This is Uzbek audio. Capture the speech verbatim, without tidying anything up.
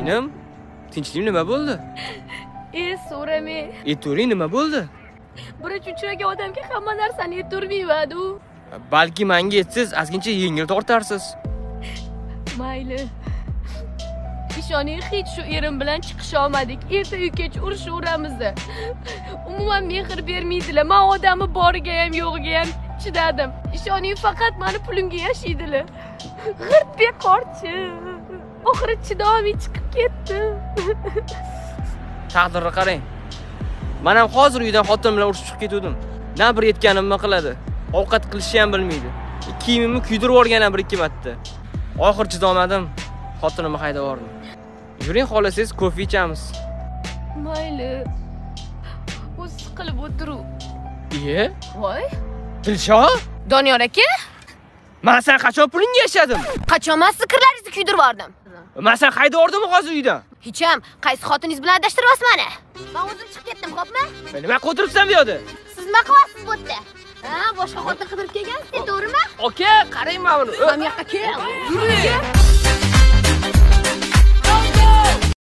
Qaynim, tinchlik nima bo'ldi? E, so'rame. Aytavering, nima bo'ldi? Birinchi uchragan odamga hamma narsani aytavermaydi-ku. Balki menga aytsiz, ozgincha yengil tortarsiz. Mayli. Ishoning, hech shu erim bilan chiqisha olmadik. Erta-yu kech urishaveramiz. Umuman mehr bermaydilar. Men odami boriga ham, yo'g'iga ham chidadim. Ishoning, faqat meni pulimga yashaydilar. G'irt bekorchi. Oxiri chidamay chiqib ketdi. Taqdirni qarang. Men ham hozir uydan xotin bilan urushib chiqib ketdim. Na bir yetganimni qiladi. Ovqat qilishni ham bilmaydi. Kiyimimni kuydirib yuborgan ham bir ikki marta. Oxir chidolmadim. Xotinimni haydab yubordim. Yuring, xolasangiz kofe ichamiz. Mayli. O'z qilib o'tiru. Iye? Voy. Dilsho? Doniyor aka? Men sen qachon pulingga yashadim? Qachon men fikrlaringizni kuydirib yubordim? Men sen haydab yubordimmi hozir uydan? Hech ham, qaysi xotiningiz bilan adashtiryapsiz meni? Men o'zim chiqib ketdim, xo'pmi? Nima qo'tiribsan bu yerda? Siz nima qilyapsiz bu yerda? Ha, boshqa xotin qidirib kelgansiz, to'g'rimi? Aka, qarang mana buni. Mana bu yoqqa kel. Yuring.